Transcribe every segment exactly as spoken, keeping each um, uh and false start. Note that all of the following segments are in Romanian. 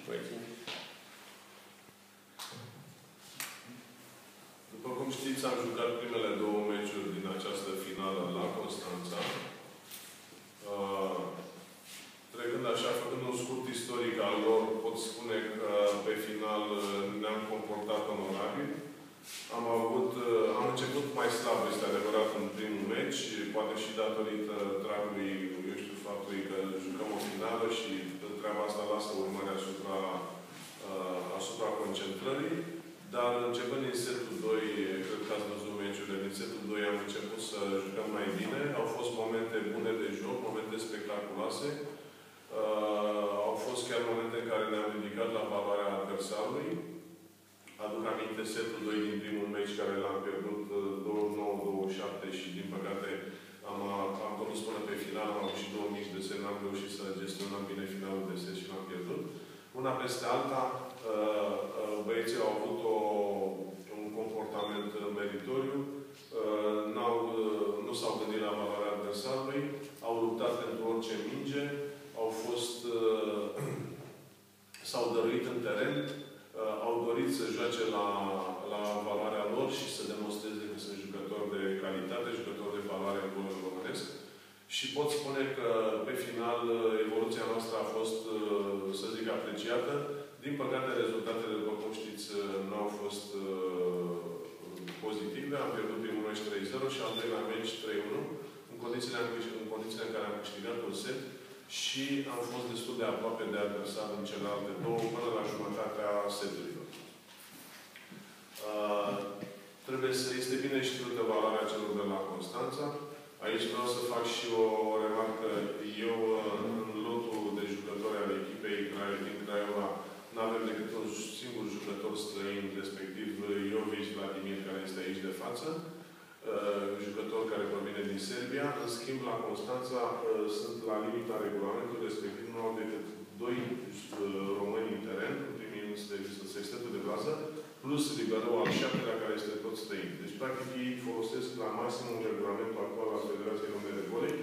După cum știți, am jucat primele două meciuri din această finală la Constanța. Uh, trecând așa, făcând un scurt istoric al lor, pot spune că pe final ne-am comportat onorabil. Am avut, am început mai slab, este adevărat, în primul meci, poate și datorită dragului, eu știu, faptului că jucăm o finală și treaba asta lasă urmări asupra, asupra concentrării. Dar începând din setul doi, cred că ați văzut meciurile, din setul doi am început să jucăm mai bine. Au fost momente bune de joc, momente spectaculoase. Uh, au fost chiar momente în care ne-am ridicat la valoarea adversarului. Aduc aminte setul doi din primul meci care l-am pierdut douăzeci și nouă douăzeci și șapte și din păcate am, am condus până pe final, am avut și două mici de set, n-am reușit să gestionăm bine finalul de set și l-am pierdut. Una peste alta, băieții au avut o, un comportament meritoriu, nu s-au gândit la valoarea adversarului, au luptat pentru orice minge, au fost, s-au dăruit în teren, au dorit să joace la, la valoarea lor și să demonstreze că sunt jucători de calitate, jucători de valoare în golul românesc. Și pot spune că, pe final, evoluția noastră a fost, să zic, apreciată. Din păcate, rezultatele, după cum știți, nu au fost pozitive. Am pierdut primul meci trei zero și al doilea meci trei unu, în condițiile, în condițiile în care am câștigat un set și am fost destul de aproape de adversar în celelalte două, până la jumătatea seturilor. Uh, trebuie să este bine știută valoarea celor de la Constanța. Aici vreau să fac și o remarcă. Eu, în lotul de jucători al echipei din Craiova, nu avem decât un singur jucător străin, respectiv Iovici Vladimir, care este aici de față, jucător care provine din Serbia. În schimb, la Constanța sunt la limita regulamentului, respectiv nu au decât doi români în teren, în primii sextetul de bază, plus liberou al șaptelea, care este tot străin. Deci, practic, ei folosesc la maxim un regulamentul actual al Federației Române de Volei,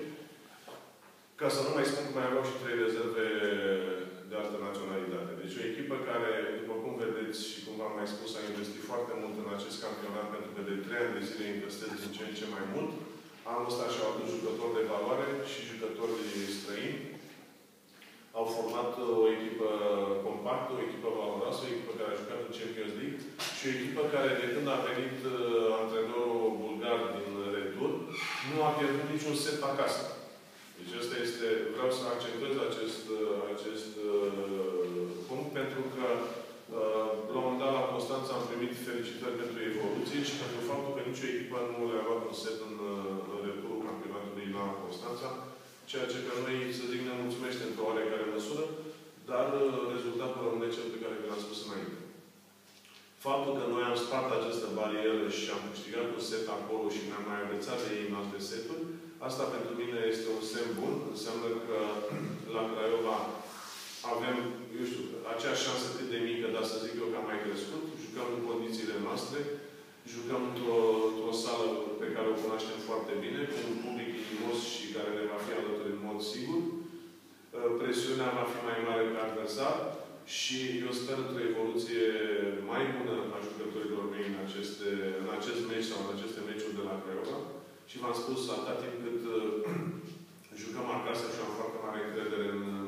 ca să nu mai spun că mai aveau și trei rezerve de altă naționalitate. Deci, o echipă care, după cum vedeți și cum v-am mai spus, a investit foarte mult în acest campionat, pentru că de trei ani de zile investesc din ce în ce mai mult. Anul ăsta și-au adus jucători de valoare și jucători străini. Au format o echipă compactă, o echipă valoroasă, o echipă care a jucat în Champions League și o echipă care, de când a venit uh, antrenorul bulgar din retur, nu a pierdut niciun set acasă. Deci asta este, vreau să accentuez acest, acest uh, punct, pentru că uh, la un moment dat la Constanța am primit felicitări pentru evoluție și pentru faptul că nicio echipă nu le-a luat un set în, în returul campionatului la Constanța, ceea ce pe noi, să zic, ne mulțumește într-o oarecare măsură, dar rezultatul rămâne cel pe care vi-l-am spus înainte. Faptul că noi am spart această barieră și am câștigat un set acolo și ne-am mai agățat de ei în alte seturi, asta pentru mine este un semn bun. Înseamnă că la Craiova avem, eu știu, acea șansă cât de mică, dar să zic eu că am mai crescut. Jucăm în condițiile noastre, jucăm într-o într sală pe care o cunoaștem foarte bine, cu un public inimos și care ne va fi alături în mod sigur. Presiunea va fi mai mare pe adversar și eu sper într-o evoluție mai bună a jucătorilor mei în, aceste, în acest meci sau în aceste meciuri de la Craiova. Și v-am spus, atât timp cât jucăm acasă și am foarte mare încredere în